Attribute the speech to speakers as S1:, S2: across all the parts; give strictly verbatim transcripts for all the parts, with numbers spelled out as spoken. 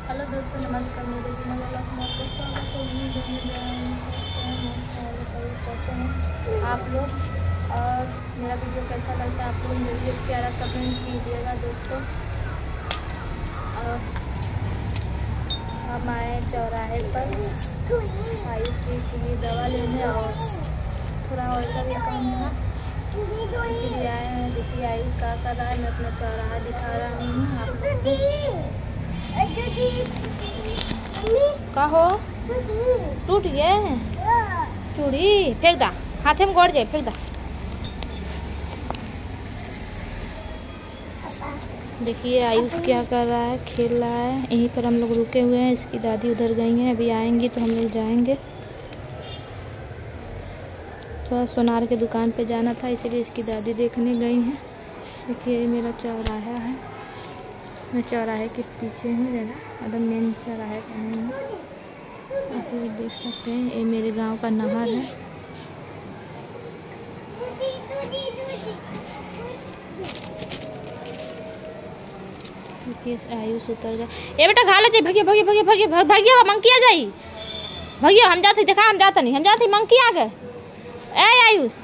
S1: Hello दोस्तों, नमस्कार। मेरे चैनल वाला आपका स्वागत है। उम्मीद करते हैं आप लोग, और मेरा वीडियो कैसा लगता है आप लोग मुझे प्यारा कमेंट कीजिएगा दोस्तों। और हम आए चौराहे पर आयुष के लिए दवा लेने, और थोड़ा और सा भी काम था इसलिए आए हैं। देखिए आयुष क्या कर रहा है, मैं अपना चौराहा दिखा रहा हूँ आप। का हो टूट गए चूड़ी, फेंक दा, हाथे में गड़ जाए, फेंक दा। देखिए आयुष क्या कर रहा है, खेल रहा है। यहीं पर हम लोग रुके हुए हैं। इसकी दादी उधर गई हैं, अभी आएंगी तो हम लोग जाएंगे। थोड़ा सोनार के दुकान पे जाना था, इसलिए इसकी दादी देखने गई हैं। देखिए मेरा चौराहा है, मैं चौराहे के पीछे हूँ, ज़्यादा मतलब मेन चौराहे का नहीं है। आप लोग देख सकते हैं ये मेरे गांव का नहर है। देखिए आयुष उतर गया। ये बेटा घाले जाए, भगिया भगिया भगिया भगिया भगिया मंकी आ जाई, भगिया हम जाते, देखा हम जाता नहीं, हम जाते मंकी आ गए। ए आयुष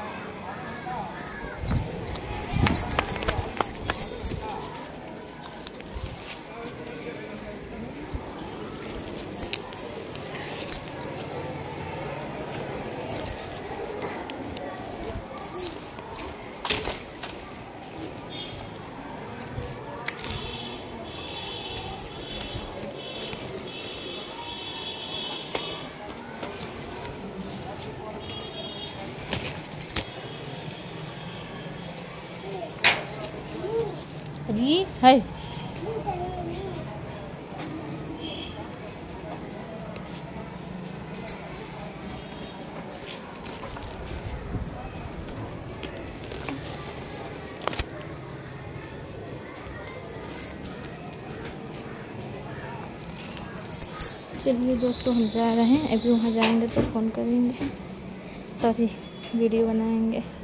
S1: जी है। चलिए दोस्तों हम जा रहे हैं, अभी वहाँ जाएंगे तो फ़ोन करेंगे, सॉरी वीडियो बनाएंगे।